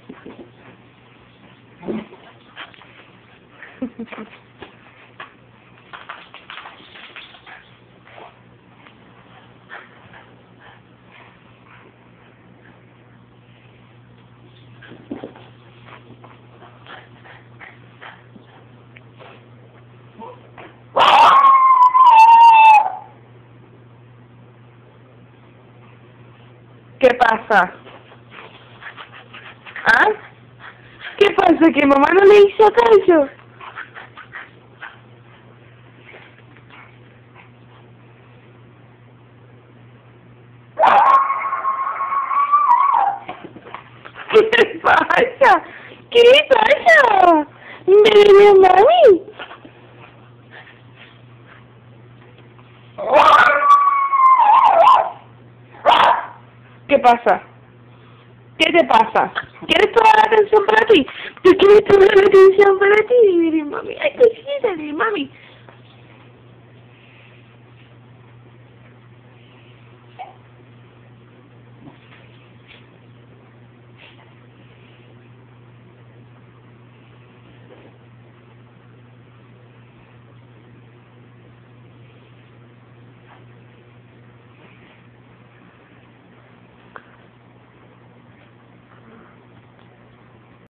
¿Qué pasa? ¿Ah? ¿Qué pasa? ¿Que mamá no le hizo caso? ¿Qué te pasa? ¿Qué le pasa? Dile, mami. ¿Qué pasa? ¿Qué te pasa? ¿Quieres toda la atención para ti? ¿Tú quieres toda la atención para ti? Dile, mami. Ay, cosita, dile, mami.